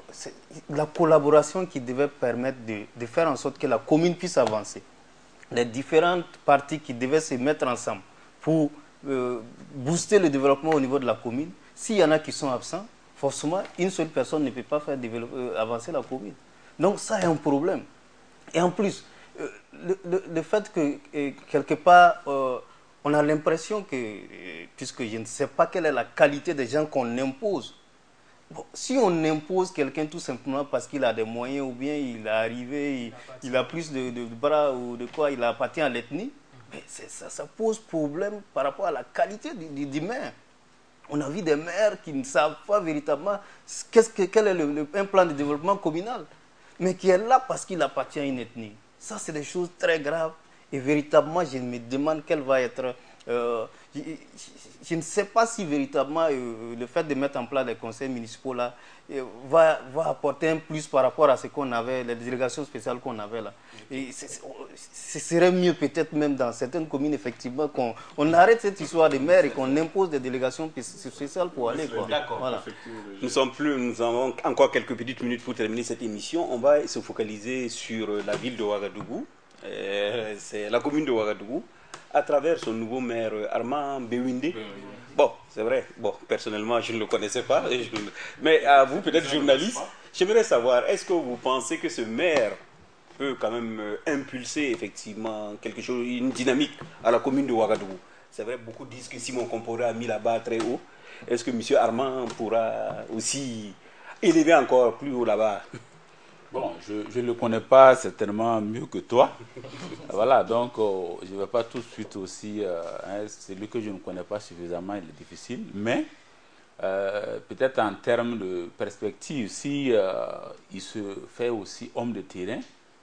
la collaboration qui devait permettre de, de faire en sorte que la commune puisse avancer, les différentes parties qui devaient se mettre ensemble pour euh, booster le développement au niveau de la commune, s'il y en a qui sont absents, forcément, une seule personne ne peut pas faire euh, avancer la commune. Donc ça est un problème. Et en plus, euh, le, le, le fait que, euh, quelque part, euh, on a l'impression que, euh, puisque je ne sais pas quelle est la qualité des gens qu'on impose, bon, si on impose quelqu'un tout simplement parce qu'il a des moyens ou bien il est arrivé, il, il a plus de, de bras ou de quoi, il appartient à l'ethnie, mais ça, ça pose problème par rapport à la qualité du, du, du maire. On a vu des maires qui ne savent pas véritablement qu'est-ce que, quel est le, le, un plan de développement communal, mais qui est là parce qu'il appartient à une ethnie. Ça, c'est des choses très graves. Et véritablement, je me demande quelle va être... Euh, je, je, je ne sais pas si véritablement euh, le fait de mettre en place les conseils municipaux là euh, va, va apporter un plus par rapport à ce qu'on avait, les délégations spéciales qu'on avait là. Et ce serait mieux peut-être même dans certaines communes effectivement qu'on on arrête cette histoire de maires et qu'on impose des délégations spéciales pour aller. D'accord. Voilà. Nous sommes plus, nous avons encore quelques petites minutes pour terminer cette émission. On va se focaliser sur la ville de Ouagadougou. Euh, C'est la commune de Ouagadougou, à travers son nouveau maire Armand Bewinde. Bon, c'est vrai, bon, personnellement, je ne le connaissais pas, je... mais à vous, peut-être journaliste, j'aimerais savoir, est-ce que vous pensez que ce maire peut quand même impulser effectivement quelque chose, une dynamique à la commune de Ouagadougou? C'est vrai, beaucoup disent que Simon Compaoré a mis la barre très haut. Est-ce que M. Armand pourra aussi élever encore plus haut la barre? Bon, je ne le connais pas certainement mieux que toi. Voilà, donc euh, je ne vais pas tout de suite aussi... Euh, hein, celui que je ne connais pas suffisamment, il est difficile. Mais euh, peut-être en termes de perspective, si euh, il se fait aussi homme de terrain,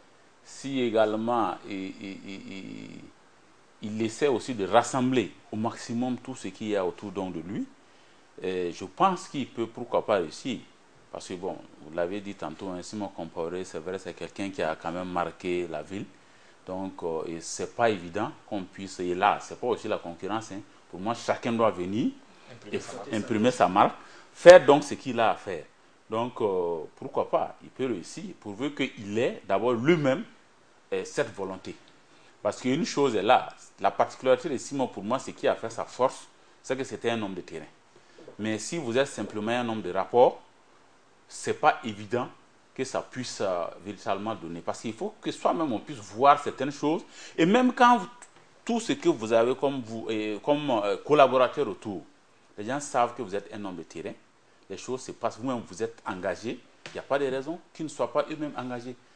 si également il, il, il, il essaie aussi de rassembler au maximum tout ce qu'il y a autour donc, de lui, et je pense qu'il peut pourquoi pas réussir. Parce que, bon, vous l'avez dit tantôt, hein, Simon Compaoré, c'est vrai, c'est quelqu'un qui a quand même marqué la ville. Donc, euh, ce n'est pas évident qu'on puisse... Et là, ce n'est pas aussi la concurrence. Hein. Pour moi, chacun doit venir imprimer, et, imprimer sa marque, faire donc ce qu'il a à faire. Donc, euh, pourquoi pas? Il peut réussir, pourvu qu'il ait d'abord lui-même euh, cette volonté. Parce qu'une chose est là. La particularité de Simon, pour moi, c'est qu'il a fait sa force, c'est que c'était un homme de terrain. Mais si vous êtes simplement un homme de rapport, ce n'est pas évident que ça puisse euh, véritablement donner. Parce qu'il faut que soi-même on puisse voir certaines choses. Et même quand vous, tout ce que vous avez comme, vous, et, comme euh, collaborateur autour, les gens savent que vous êtes un homme de terrain. Les choses se passent, vous-même vous êtes engagé. Il n'y a pas de raison qu'ils ne soient pas eux-mêmes engagés.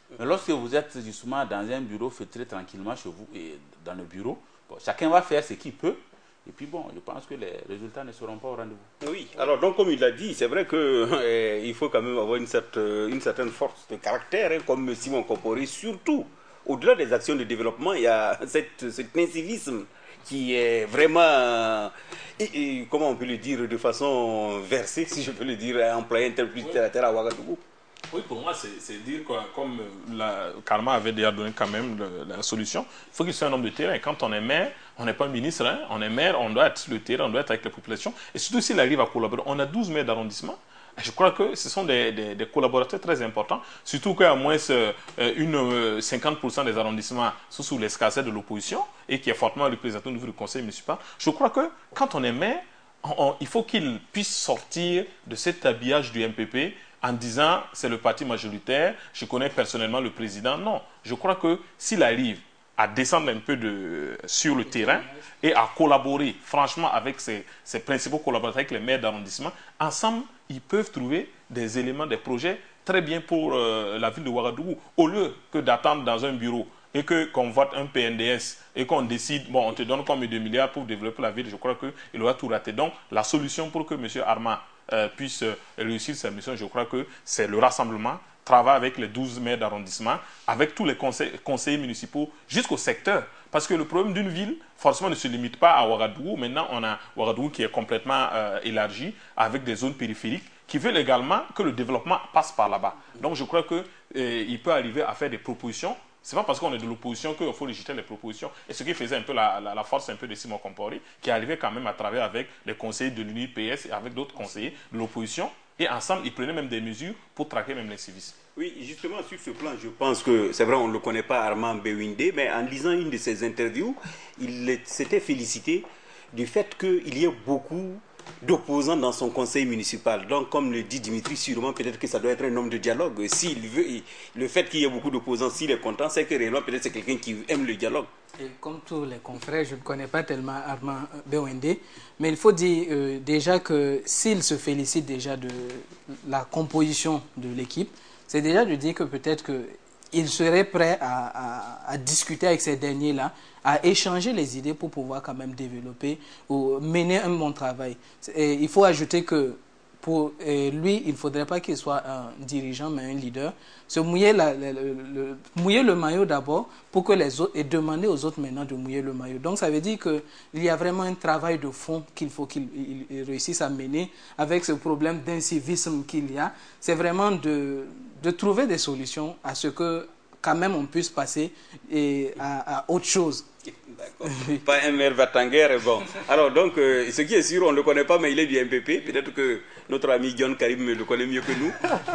Mais lorsque vous êtes justement dans un bureau feutré tranquillement chez vous et dans le bureau, bon, chacun va faire ce qu'il peut. Et puis bon, je pense que les résultats ne seront pas au rendez-vous. Oui, alors donc comme il l'a dit, c'est vrai qu'il eh, faut quand même avoir une, certaine, une certaine force de caractère, hein, comme Simon Kompore, surtout au-delà des actions de développement, il y a cette, cet incivisme qui est vraiment, et, et, comment on peut le dire, de façon versée, si je peux le dire, employer un tel plus terre à terre à Ouagadougou. Oui, pour moi, c'est dire quoi, comme la, Karma avait déjà donné quand même le, la solution, il faut qu'il soit un homme de terrain. Quand on est maire, on n'est pas ministre, hein, on est maire, on doit être sur le terrain, on doit être avec les populations. Et surtout s'il arrive à collaborer, on a douze maires d'arrondissement. Je crois que ce sont des, des, des collaborateurs très importants, surtout qu'à moins euh, une, euh, cinquante pour cent des arrondissements sont sous l'escarcelle de l'opposition et qui est fortement représenté au niveau du conseil municipal. Je crois que quand on est maire, on, on, il faut qu'il puisse sortir de cet habillage du M P P en disant c'est le parti majoritaire, je connais personnellement le président. Non, je crois que s'il arrive à descendre un peu de, sur le terrain et à collaborer franchement avec ses, ses principaux collaborateurs, avec les maires d'arrondissement, ensemble, ils peuvent trouver des éléments, des projets très bien pour euh, la ville de Ouagadougou. Au lieu que d'attendre dans un bureau et que qu'on vote un P N D S et qu'on décide, bon, on te donne combien de milliards pour développer la ville, je crois qu'il aura tout raté. Donc, la solution pour que M. Armand euh, puisse euh, réussir sa mission, je crois que c'est le rassemblement, travailler avec les douze maires d'arrondissement, avec tous les conseils, conseillers municipaux jusqu'au secteur. Parce que le problème d'une ville, forcément, ne se limite pas à Ouagadougou. Maintenant, on a Ouagadougou qui est complètement euh, élargi, avec des zones périphériques, qui veulent également que le développement passe par là-bas. Donc, je crois qu'il euh, peut arriver à faire des propositions. Ce n'est pas parce qu'on est de l'opposition qu'il faut rejeter les propositions. Et ce qui faisait un peu la, la, la force un peu de Simon Kompore, qui arrivait quand même à travailler avec les conseillers de l'U P S et avec d'autres conseillers de l'opposition. Et ensemble, ils prenaient même des mesures pour traquer même l'incivisme. Oui, justement, sur ce plan, je pense que, c'est vrai, on ne le connaît pas, Armand Bewinde, mais en lisant une de ses interviews, il s'était félicité du fait qu'il y ait beaucoup d'opposants dans son conseil municipal. Donc, comme le dit Dimitri, sûrement, peut-être que ça doit être un homme de dialogue. S'il veut, le fait qu'il y ait beaucoup d'opposants, s'il est content, c'est que réellement, peut-être c'est quelqu'un qui aime le dialogue. Et comme tous les confrères, je ne connais pas tellement Armand Bewinde, mais il faut dire euh, déjà que s'il se félicite déjà de la composition de l'équipe, c'est déjà de dire que peut-être qu'il serait prêt à, à, à discuter avec ces derniers-là, à échanger les idées pour pouvoir quand même développer ou mener un bon travail. Et il faut ajouter que pour lui, il ne faudrait pas qu'il soit un dirigeant, mais un leader. Se mouiller, la, le, le, mouiller le maillot d'abord pour que les autres, et demander aux autres maintenant de mouiller le maillot. Donc ça veut dire qu'il y a vraiment un travail de fond qu'il faut qu'il réussisse à mener avec ce problème d'incivisme qu'il y a. C'est vraiment de, de trouver des solutions à ce que quand même on puisse passer et à, à autre chose. D'accord. Pas un maire Vatanguer, bon. Alors donc, euh, ce qui est sûr, on ne le connaît pas, mais il est du M P P. Peut-être que notre ami John Karim le connaît mieux que nous.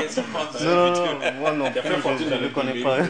Non, non, non, moi non plus, je ne le connais pas.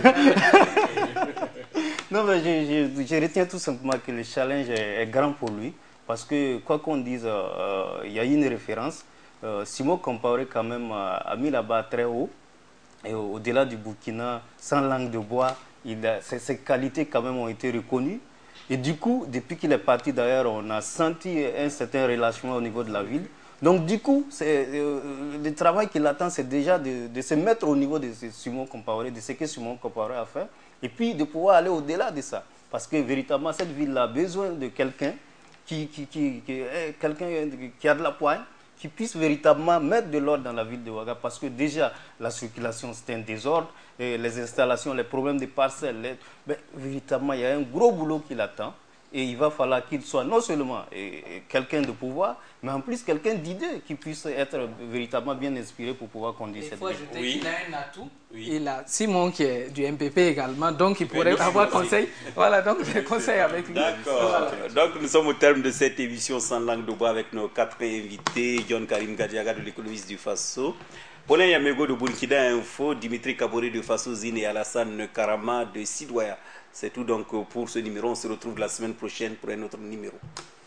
Non, mais je, je, je retiens tout simplement que le challenge est, est grand pour lui. Parce que, quoi qu'on dise, euh, il y a une référence. Euh, Simon Kompore, quand même, a, a mis la barre très haut. Et au-delà du Burkina, sans langue de bois, il a, ses, ses qualités quand même ont été reconnues. Et du coup, depuis qu'il est parti d'ailleurs, on a senti un certain relâchement au niveau de la ville. Donc du coup, euh, le travail qu'il attend, c'est déjà de, de se mettre au niveau de Simon Kompore, de ce que Simon Kompore a fait, et puis de pouvoir aller au-delà de ça. Parce que véritablement, cette ville a besoin de quelqu'un qui, qui, qui, qui, quelqu'un qui a de la poigne, qui puisse véritablement mettre de l'ordre dans la ville de Ouaga, parce que déjà, la circulation, c'est un désordre, et les installations, les problèmes de parcelles, les... ben, véritablement, il y a un gros boulot qui l'attend, et il va falloir qu'il soit non seulement quelqu'un de pouvoir, mais en plus quelqu'un d'idée, qui puisse être véritablement bien inspiré pour pouvoir conduire cette ville. Il faut ajouter oui. qu'il a un atout, oui. Il a Simon qui est du M P P également, donc il pourrait oui, avoir conseil, voilà, donc des conseils avec lui. D'accord, voilà. Donc nous sommes au terme de cette émission sans langue de bois avec nos quatre invités, John Karim Gadiaga de l'économiste du Faso, Paulin Yamego de Burkina Info, Dimitri Kabore de Faso Zine et Alassane Karama de Sidwaya. C'est tout donc pour ce numéro, on se retrouve la semaine prochaine pour un autre numéro.